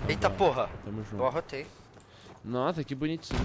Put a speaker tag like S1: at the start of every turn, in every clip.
S1: Eita porra.
S2: Tamo
S1: Eu
S2: junto.
S1: arrotei.
S2: Nossa, que bonitinho.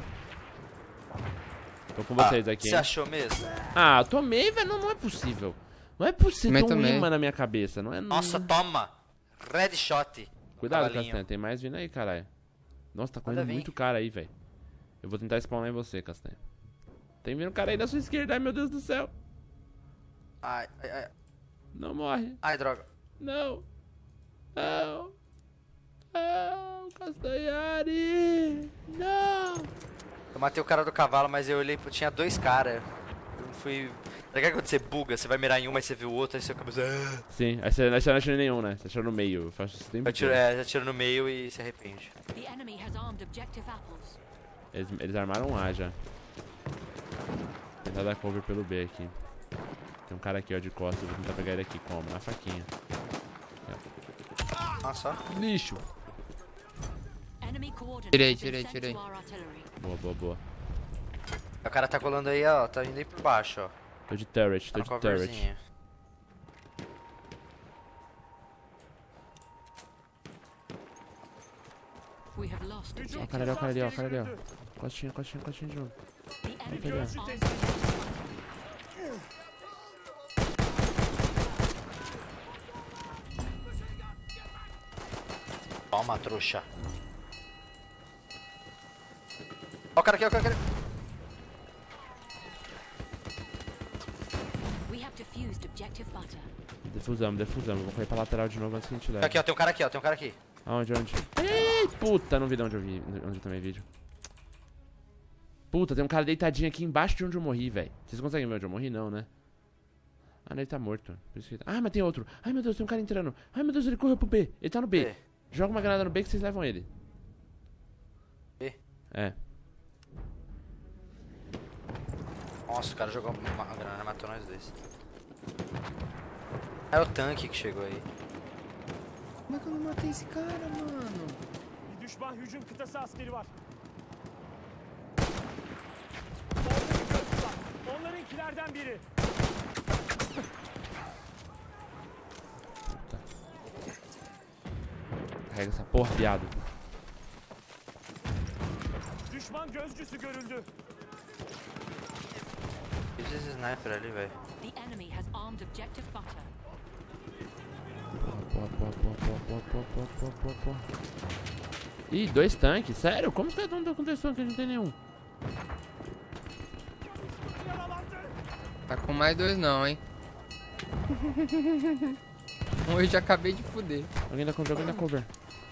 S2: Tô com vocês aqui,
S1: Você
S2: hein?
S1: achou mesmo?
S2: Ah, eu tomei, velho. Não é possível. Não é possível. Tem um
S3: Tomei.
S2: imã na minha cabeça. Não é.
S1: Nossa, toma. Red shot.
S2: Cuidado,
S1: Cavalinho.
S2: Castanha. Tem mais vindo aí, caralho. Nossa, tá
S1: Manda
S2: correndo
S1: vir.
S2: muito cara aí, velho. Eu vou tentar spawnar em você, Castanha. Tem vindo cara aí da sua esquerda. Ai, meu Deus do céu.
S1: Ai, ai, ai.
S2: Não morre.
S1: Ai, droga.
S2: Não. Não. Não, Castanhari. Não.
S1: Eu matei o cara do cavalo, mas eu olhei, tinha dois caras. Eu fui... Tá ligado quando você buga, você vai mirar em um, mas você viu o outro, aí seu cabeça...
S2: Sim, aí você não atira nenhum, né? Você atira no meio. Eu faço isso tempo todo.
S1: Você atira no meio e se arrepende.
S4: The enemy has armed objective apples.
S2: Eles armaram um A já. Tentar dar cover pelo B aqui. Tem um cara aqui, ó, de costas. Eu vou tentar pegar ele aqui. Como? Na faquinha.
S1: Nossa, ó.
S2: Lixo.
S4: Enemy coordinates
S3: Tirei,
S4: have been
S3: tirei,
S4: sent
S3: tirei.
S4: to our artillery.
S2: Boa, boa, boa.
S1: O cara tá colando aí, ó. Tá indo aí por baixo, ó.
S2: Tô de turret,
S1: Tá
S2: tô
S1: no
S2: de turret.
S1: coverzinho.
S4: We have lost
S2: Ó, o
S4: objective.
S2: cara ali, ó, o cara ali, ó, o cara ali, ó. Costinha, costinha, costinha de novo.
S4: The enemy
S2: pegar.
S4: has armed
S1: Toma, trouxa. Ó o cara aqui, ó o cara aqui.
S4: We have defused objective butter.
S2: Defusamos, defusamos. Vou correr pra lateral de novo antes que a gente leve.
S1: Aqui, ó, tem um cara aqui, ó, tem um cara aqui.
S2: Aonde, onde? Ei, puta, não vi de onde eu vi, onde eu tomei vídeo. Puta, tem um cara deitadinho aqui embaixo de onde eu morri, velho. Vocês conseguem ver onde eu morri? Não, né? Ah, ele tá morto. Por isso que... Ah, mas tem outro. Ai, meu Deus, tem um cara entrando. Ai, meu Deus, ele correu pro B. Ele tá no B.
S1: B.
S2: Joga uma granada no B que vocês levam ele.
S1: B.
S2: É.
S1: Nossa, o cara jogou uma granada e matou nós dois. É o tanque que chegou aí.
S3: Como é que eu não matei esse cara, mano?
S5: Bir düşman hücum kıtası askeri var. Orada bir köprü var. Onlarınkilerden biri.
S2: Carrega essa porra, viado.
S5: Düşman gözcüsü görüldü.
S1: Fiz esse sniper ali, velho.
S4: The enemy has armed objective butter.
S2: Porra, porra, porra, porra, porra, porra, porra, porra, porra, porra. Ih, 2 tanques? Sério? Como os caras estão com 2 tanques? A gente não tem nenhum.
S3: Tá com mais 2 não, hein? Um eu já acabei de fuder.
S2: Alguém dá cover, alguém dá cover.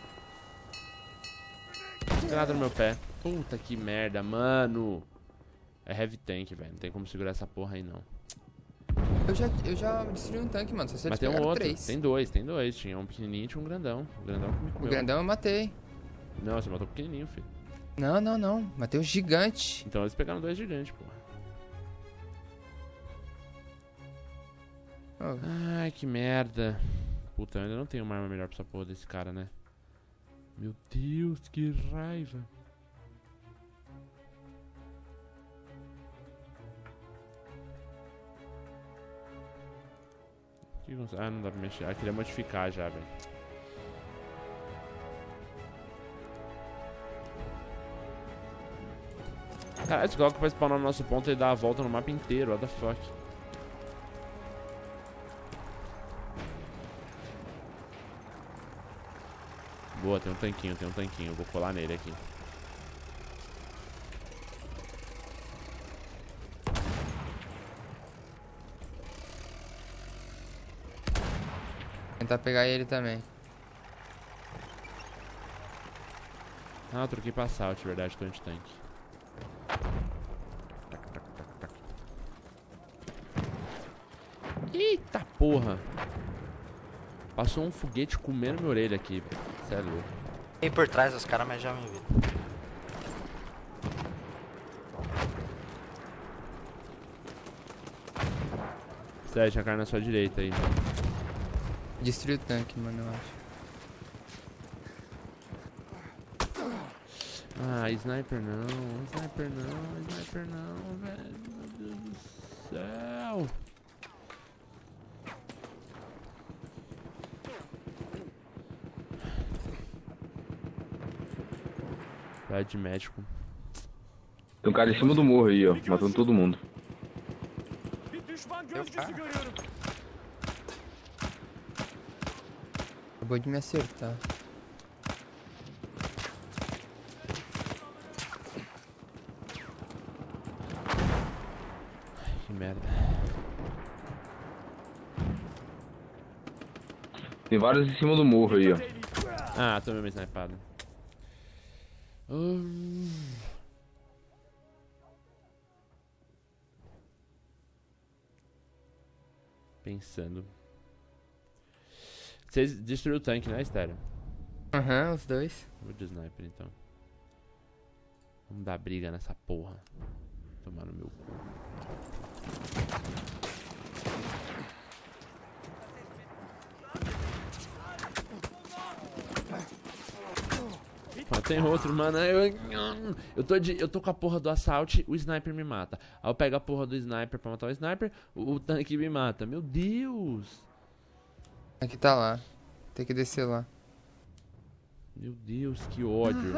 S2: Granada no meu pé. Puta que merda, mano. É heavy tank, velho. Não tem como segurar essa porra aí, não.
S3: Eu já destruí um tanque, mano. Só se
S2: Mas
S3: eles
S2: tem um
S3: pegaram
S2: outro.
S3: 3.
S2: Tem dois. Tinha um pequenininho e tinha um grandão. O grandão que me
S3: O
S2: comeu.
S3: grandão eu matei.
S2: Não, você matou o pequenininho, filho.
S3: Não, não, não. Matei o gigante.
S2: Então eles pegaram 2 gigantes, porra.
S3: Oh,
S2: Ai, que merda. Puta, eu ainda não tenho uma arma melhor pra essa porra desse cara, né? Meu Deus, que raiva. Ah, não dá pra mexer. Ah, queria modificar já, velho. Caralho, esse Glock vai spawnar no nosso ponto e dá a volta no mapa inteiro. What the fuck? Boa, tem um tanquinho. Vou colar nele aqui.
S3: tentar pegar ele também.
S2: Ah, eu troquei pra assalto, verdade, tô anti-tanque. Eita porra! Passou um foguete comendo minha orelha aqui, velho. Cê é louco.
S1: Tem por trás dos caras, mas já me viram.
S2: Sério, tinha cara na sua direita aí.
S3: Destruiu o tanque, mano, eu acho.
S2: Ah, sniper não, velho. Meu Deus do céu. Vai de médico.
S6: Tem um cara em cima do morro aí, ó. Matando todo mundo.
S5: Bir düşman gözcüsü görüyorum.
S3: Acabou de me acertar.
S2: Que merda.
S6: Tem vários em cima do morro aí, ó.
S2: Ah, tomei uma snipada. Pensando. Vocês destruíram o tanque, né, Estéreo?
S3: Aham, os dois.
S2: Vou de sniper então. Vamos dar briga nessa porra. Tomar no meu cu. Ó, tem outro, mano. Eu tô com a porra do assault, o sniper me mata. Aí eu pego a porra do sniper pra matar o sniper, o tanque me mata. Meu Deus!
S3: Aqui tá lá. Tem que descer lá.
S2: Meu Deus, que ódio.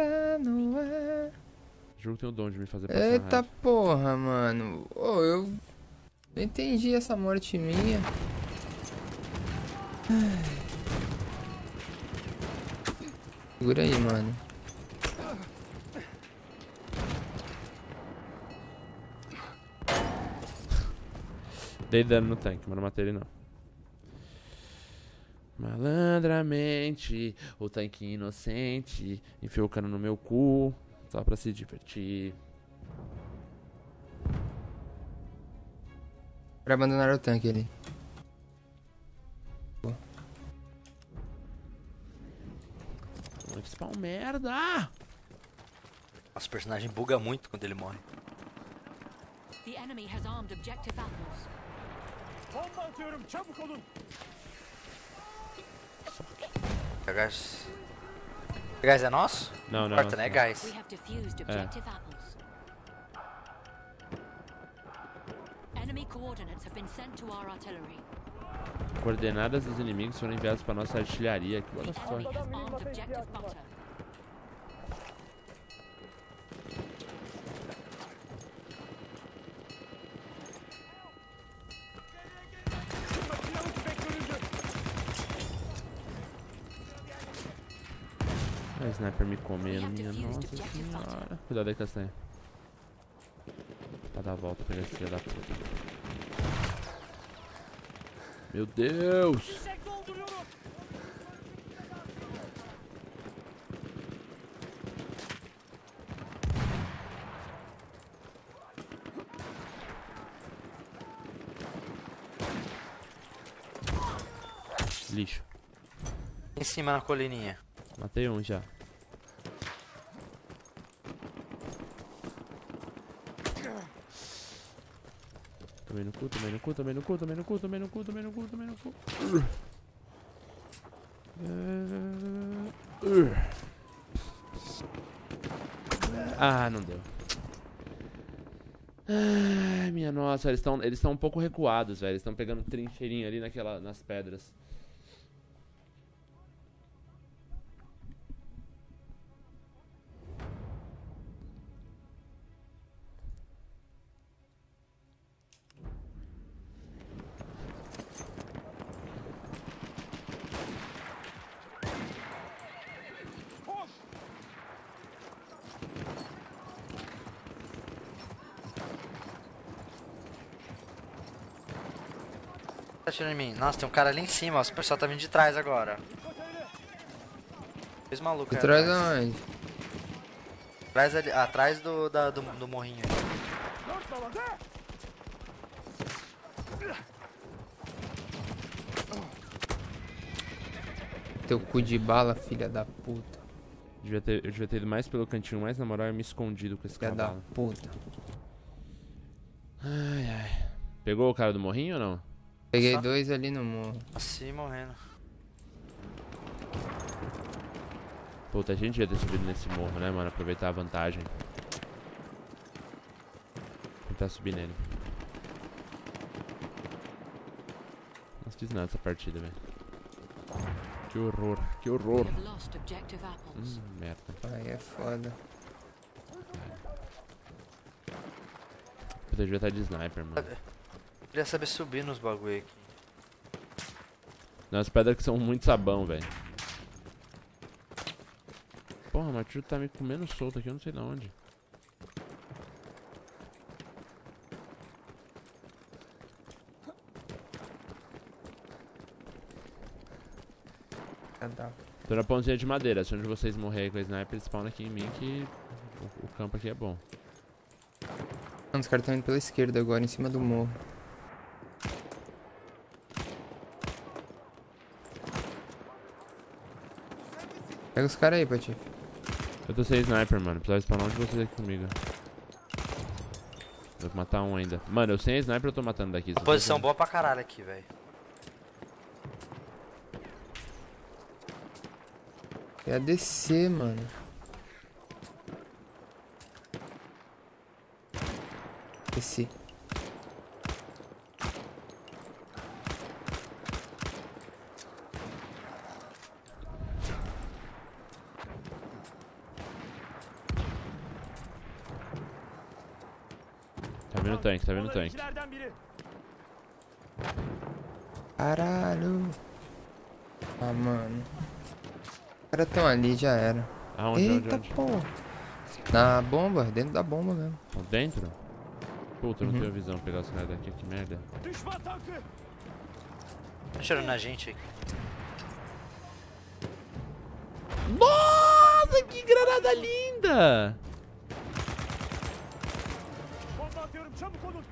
S2: O jogo tem o dom de me fazer passar
S3: Eita
S2: raiva.
S3: porra, mano. Ô, eu não entendi essa morte minha. Segura aí, mano.
S2: Dei dano no tanque, mas não matei ele não. Malandramente, o tanque inocente enfiou o cano no meu cu, só pra se divertir.
S3: Pra abandonar o tanque ali.
S2: Que spawn merda!
S1: Nossa, o personagem buga muito quando ele morre.
S4: The enemy has armed objective apples.
S5: Bomba atıyorum. Çabuk olun.
S1: Gás. Gás é nosso?
S2: Não, não.
S1: Corta, né,
S2: não.
S1: gás?
S4: We have defused objective apples. Enemy coordinates have been sent to our artillery.
S2: Coordenadas dos inimigos foram enviadas para nossa artilharia. Que what the
S4: The enemy
S2: fuck?
S4: has armed objective butter.
S5: Makinalı tüfek görüldü.
S2: A sniper me comendo, minha nossa senhora. Cuidado aí, castanha. Pra dar a volta pra esse filho da puta. Meu Deus!
S5: Fişek dolduruyorum.
S2: Lixo.
S1: Em cima na colininha.
S2: Matei um já. Tomei no cu, tomei no cu, tomei no cu, tomei no cu, tomei no cu, tomei no cu, tomei no cu. Ah, não deu. Ai, minha nossa, eles estão um pouco recuados, velho. Eles estão pegando trincheirinho ali nas pedras.
S1: Tá atirando em mim. Nossa, tem um cara ali em cima, ó. O pessoal tá vindo de trás agora. Dois malucos aí
S3: Atrás
S1: atrás.
S3: aonde?
S1: Atrás ali, atrás do morrinho aí.
S5: Dört balada.
S3: Teu cu de bala, filha da puta.
S2: Eu devia ter ido mais pelo cantinho, mas na moral eu me escondido com esse
S3: Filha da
S2: cavalo.
S3: puta.
S2: Ai, ai. Pegou o cara do morrinho ou não?
S3: Peguei
S1: Só?
S3: dois ali no morro.
S1: Assim, morrendo.
S2: Puta, a gente ia ter subido nesse morro, né, mano? Aproveitar a vantagem. Tentar subir nele. Não fiz nada essa partida, velho. Que horror, que
S4: We
S2: horror.
S4: have lost objective apples.
S2: Merda.
S3: Aí é foda.
S2: Você devia estar de sniper, mano.
S1: Queria saber subir nos bagulho aqui.
S2: Não, as pedras que são muito sabão, velho. Porra, mas o tiro tá me comendo solto aqui, eu não sei de onde. Tô na pontinha de madeira, se onde vocês morrerem com a sniper, spawn aqui em mim que o campo aqui é bom.
S3: Mano, os caras estão indo pela esquerda agora, em cima do morro. Pega os caras aí, Patife.
S2: Eu tô sem sniper, mano. Precisava spawnar um de vocês aqui comigo. Vou matar um ainda. Mano, eu sem sniper eu tô matando daqui.
S1: Uma posição boa pra caralho aqui, velho.
S3: É a descer, mano. Desci.
S2: Tá vindo o tanque, tá vindo o tanque.
S5: İkilerden biri.
S3: Caralho. Ah, mano. Os caras tão ali, já era.
S2: Aonde,
S3: Eita,
S2: onde?
S3: pô. Na bomba, dentro da bomba mesmo.
S2: Tão dentro? Puta, eu não tenho visão pra pegar os caras daqui, que merda.
S5: Düşman tankı.
S1: Tá atirando na gente aqui.
S2: Nossa, que granada linda!
S5: Bomba atıyorum, çabuk olun.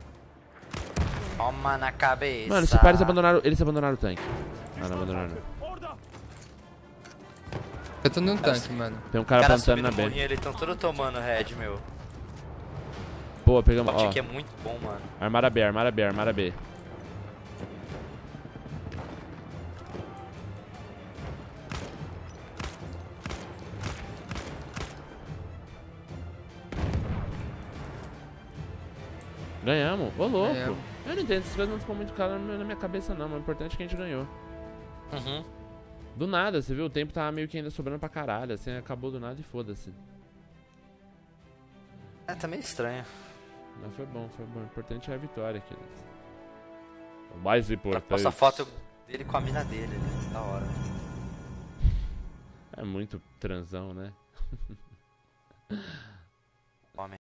S1: Toma na cabeça.
S2: Mano, se para, eles abandonaram o tanque. Ah, não abandonaram.
S5: Orada.
S3: Eu tô num tanque, mano.
S2: Tem um
S1: Os
S2: cara
S1: caras
S2: plantando
S1: subindo
S2: na
S1: no
S2: B.
S1: morrinho, eles tão todos tomando head, meu.
S2: Boa,
S1: O
S2: pegamos,
S1: bot
S2: ó.
S1: aqui é muito bom, mano.
S2: Armara B, armara B, armara B. Ganhamos? Ô, louco.
S3: Ganhamos.
S2: Eu não entendo, essas coisas não ficam muito claras na minha cabeça não, mas o importante é que a gente ganhou.
S1: Uhum.
S2: Do nada, você viu? O tempo tava meio que ainda sobrando pra caralho, assim, acabou do nada e foda-se.
S1: É, tá meio estranho.
S2: Mas foi bom, foi bom. O importante é a vitória, Aquiles. O mais importante.
S1: Posta a foto dele com a mina dele ali, da hora.
S2: É muito transão, né?